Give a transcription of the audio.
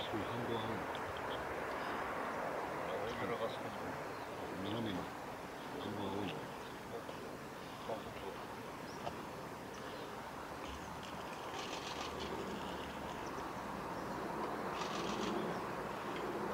半分半分。 多めのガスコンロ。 斜めに半分多い。